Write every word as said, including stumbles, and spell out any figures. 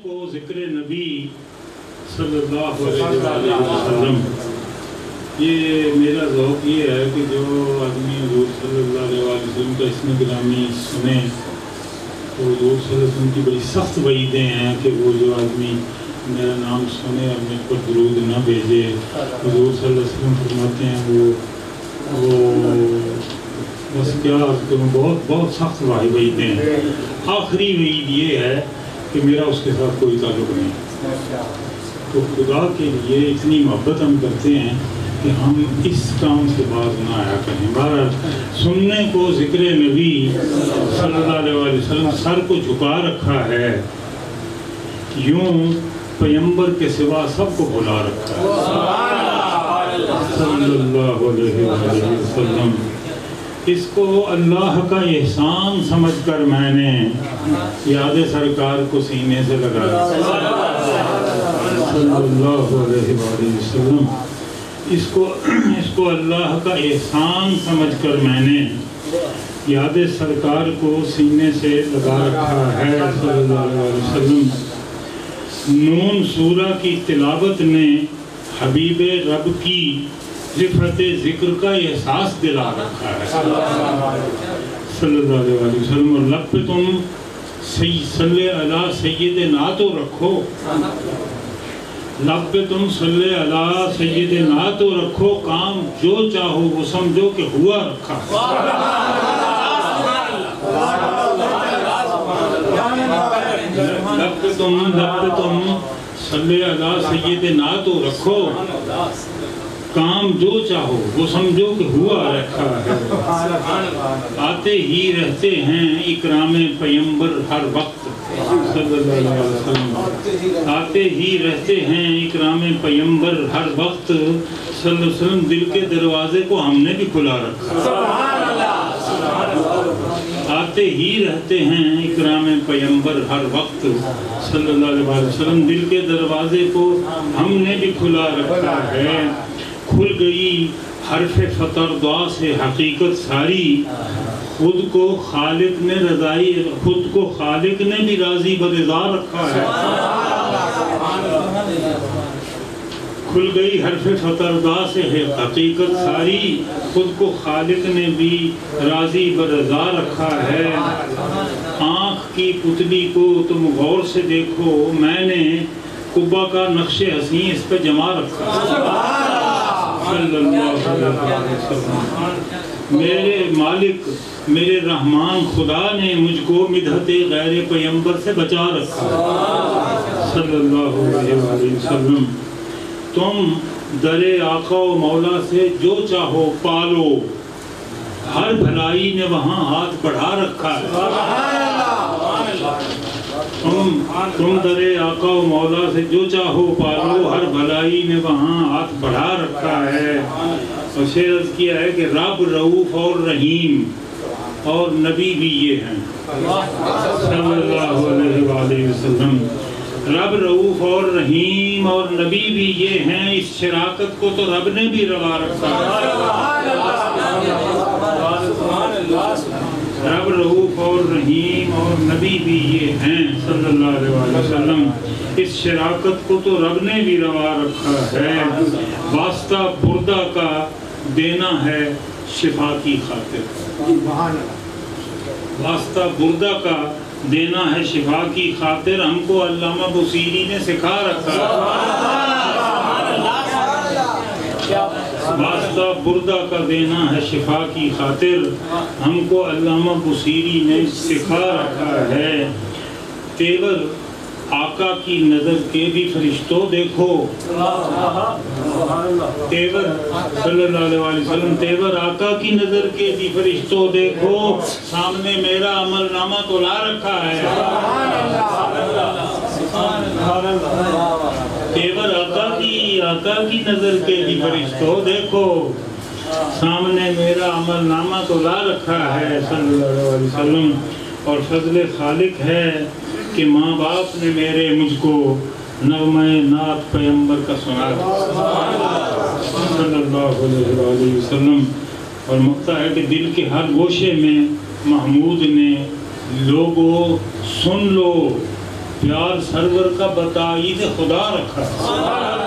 کو ذکر نبی صلی اللہ علیہ وسلم، یہ میرا ذوق یہ ہے کہ جو آدمی حضور صلی اللہ علیہ وسلم کا اسم گرامی سنے تو حضور صلی اللہ علیہ وسلم کی بڑی سخت وعیدیں ہیں کہ وہ جو آدمی میرا نام سنے اور مجھ پر درود نہ بھیجے، حضور صلی اللہ علیہ وسلم فرماتے ہیں وہ وہ بس کیا بہت بہت سخت وعیدیں ہیں۔ آخری وعید یہ ہے کہ میرا اس کے ساتھ کوئی تعلق نہیں، تو خدا کے لیے اتنی محبت ہم کرتے ہیں کہ ہم اس کام سے باز نہ آیا کریں۔ بہرحال سننے کو ذکر نبی صلی اللہ علیہ وسلم سر کو جھکا رکھا ہے، یوں پیمبر کے سوا سب کو بھلا رکھا ہے صلی اللہ علیہ وسلم۔ اس کو اللہ کا احسان سمجھ کر میں نے یاد سرکار کو سینے سے لگایا صلی اللہ علیہ وسلم۔ اس کو اس کو اللہ کا احسان سمجھ کر میں نے یاد سرکار کو سینے سے لگا رکھا ہے صلی اللہ علیہ وسلم۔ نون سورہ کی تلاوت نے حبیب رب کی رفعت ذکر کا احساس دلا رکھا ہے صلی اللہ علیہ وسلم۔ اور لب پہ تم صلی علی سید نعت رکھو، لب پہ تم صلی علی سید نعت رکھو، کام جو چاہو وہ سمجھو کہ ہوا رکھا ہے۔ لب پہ تم لب پہ تم صلی علی سید نعت رکھو، کام جو چاہو وہ سمجھو کہ ہوا رکھا ہے۔ آتے ہی رہتے ہیں اکرام پیمبر ہر وقت صلی اللہ علیہ وسلم، آتے ہی رہتے ہیں اکرام پیمبر ہر وقت صلی اللہ علیہ وسلم۔ دل کے دروازے کو ہم نے بھی کھلا رکھا، آتے ہی رہتے ہیں اکرام پیمبر ہر وقت صلی اللہ علیہ وسلم۔ دل کے دروازے کو ہم نے بھی کھلا رکھا ہے۔ کھل گئی حرف فطر دعا سے حقیقت ساری، خود کو خالق نے رضائی خود کو خالق نے بھی راضی برضا رکھا ہے۔ کھل گئی حرف فطر دعا سے حقیقت ساری، خود کو خالق نے بھی راضی برضا رکھا ہے۔ آنکھ کی پتلی کو تم غور سے دیکھو، میں نے قبا کا نقش حسین اس پہ جما رکھا ہے صلی اللہ علیہ وسلم۔ میرے مالک میرے رحمان خدا نے مجھ کو مدحت غیر پیمبر سے بچا رکھا صلی اللہ علیہ وسلم۔ تم در آقا و مولا سے جو چاہو پالو، ہر بھلائی نے وہاں ہاتھ بڑھا رکھا ہے۔ تم تم در آقا و مولا سے جو چاہو پالو، ہر بھلائی نے وہاں ہاتھ بڑھا رکھا ہے۔ اور شعر عرض کیا ہے کہ رب رؤوف اور رحیم اور نبی بھی یہ ہیں صلی اللہ علیہ وآلہ وسلم۔ رب رؤوف اور رحیم اور نبی بھی یہ ہیں، اس شراکت کو تو رب نے بھی روا رکھا ہے۔ رب رؤوف اور رحیم اور نبی بھی یہ ہیں صلی اللہ علیہ وسلم، اس شراکت کو تو رب نے بھی روا رکھا ہے۔ واسطہ بردہ کا دینا ہے شفا کی خاطر، واسطہ بردہ کا دینا ہے شفا کی خاطر، ہم کو علامہ بصیری نے سکھا رکھا ہے۔ واسطہ بردہ کا دینا ہے شفا کی خاطر، ہم کو علامہ بصیری نے سکھا رکھا ہے۔ تیور آقا کی نظر کے بھی فرشتوں دیکھو، تیور صلی اللہ علیہ وسلم، تیور آقا کی نظر کے بھی فرشتوں دیکھو، سامنے میرا عمل نامہ تو لا رکھا ہے۔ تیور آقا کی آقا کی نظر کے بھی فرشتوں دیکھو، سامنے میرا عمل نامہ تو لا رکھا ہے صلی اللہ علیہ وسلم۔ اور فضل خالق ہے کہ ماں باپ نے میرے مجھ کو نغمہ نعت پیمبر کا سنا صلی اللہ علیہ وسلم۔ اور مقطع ہے کہ دل کے ہر گوشے میں محمود نے لوگو سن لو پیار سرور کا بتائید خدا رکھا.